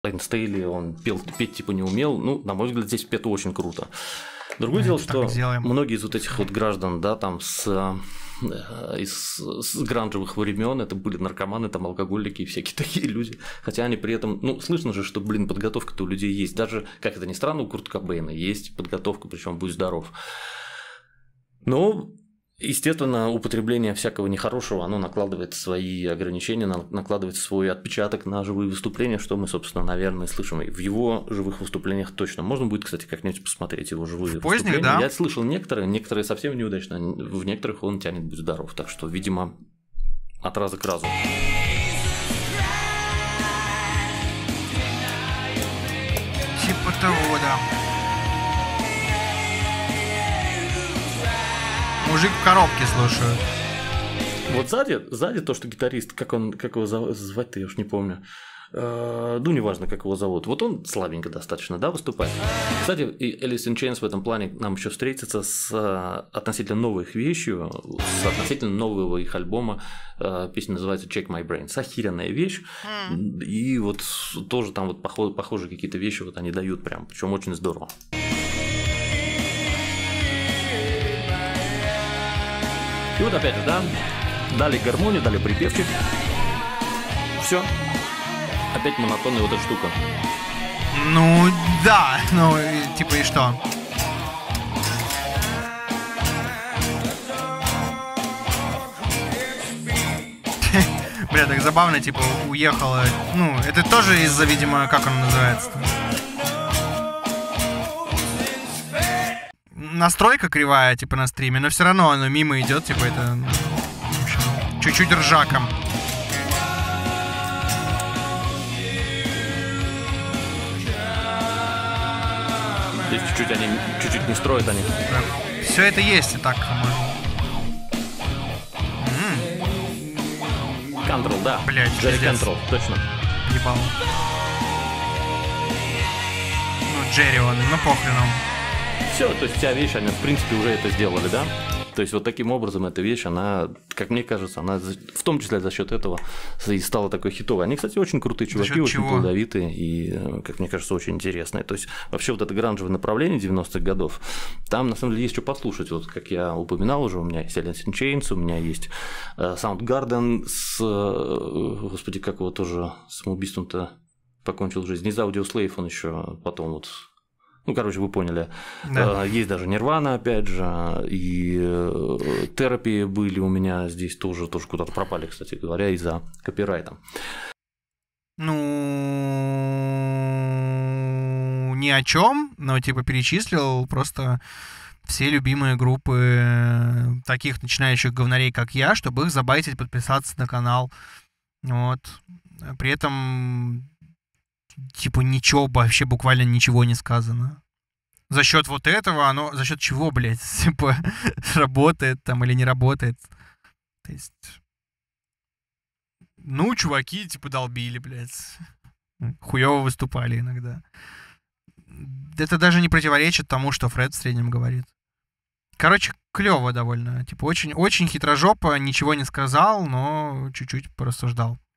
Лейн Стейли, он петь типа не умел. Ну, на мой взгляд, здесь пет очень круто. Другое дело, что многие из вот этих вот граждан, да, там с гранжевых времен это были наркоманы, там алкоголики и всякие такие люди. Хотя они при этом, ну, слышно же, что, блин, подготовка-то у людей есть. Даже, как это ни странно, у Курта Кобейна есть подготовка, причем будь здоров. Но, естественно, употребление всякого нехорошего, оно накладывает свои ограничения, накладывает свой отпечаток на живые выступления, что мы, собственно, наверное, слышим. И в его живых выступлениях точно. Можно будет, кстати, как-нибудь посмотреть его живые выступления. Да? Я слышал некоторые совсем неудачно, в некоторых он тянет «Будь здоров». Так что, видимо, от раза к разу. Типа того, да. Мужик в коробке слушает. Вот сзади то, что гитарист, как его звать-то, я уж не помню. Ну, неважно, как его зовут. Вот он слабенько достаточно, да, выступает. Кстати, и Alice in Chains в этом плане нам еще встретится с относительно новой их вещью, с относительно нового их альбома. Песня называется Check My Brain. Охеренная вещь. И вот тоже там вот похожие какие-то вещи вот они дают прям, причем очень здорово. И вот опять же, да, дали гармонию, дали припевчик. Все. Опять монотонная вот эта штука. Ну, да, ну, типа и что? Бля, так забавно, типа, уехала. Ну, это тоже из-за, видимо, как он называется-то? Настройка кривая, типа, на стриме, но все равно оно мимо идет, типа, это, в общем, чуть-чуть ржаком. То есть чуть-чуть не строят они. Да. Все это есть и так, по-моему. Control, да. Блять, Джерри Control, точно. Ебал. Ну, Джерри он, ну похрен он. Все, то есть вся вещь, они в принципе уже это сделали, да? То есть вот таким образом эта вещь, она, как мне кажется, она в том числе за счет этого и стала такой хитовой. Они, кстати, очень крутые чуваки, очень плодовитые и, как мне кажется, очень интересные. То есть вообще вот это гранжевое направление 90-х годов, там на самом деле есть что послушать. Вот как я упоминал уже, у меня есть Alice in Chains, у меня есть Soundgarden с, господи, как его тоже самоубийством-то покончил жизнь. Не за Audioslave он еще потом вот. Ну, короче, вы поняли. Да. Есть даже Нирвана, опять же, и терапии были у меня здесь тоже куда-то пропали, кстати говоря, из-за копирайта. Ну, ни о чем, но типа перечислил просто все любимые группы таких начинающих говнарей, как я, чтобы их забайтить, подписаться на канал. Вот. При этом типа ничего, вообще буквально ничего не сказано. За счет вот этого оно... За счет чего, блядь, типа, работает там или не работает. То есть... Ну, чуваки, типа, долбили, блядь. Хуёво выступали иногда. Это даже не противоречит тому, что Фред в среднем говорит. Короче, клёво довольно. Типа, очень, очень хитрожопо, ничего не сказал, но чуть-чуть порассуждал.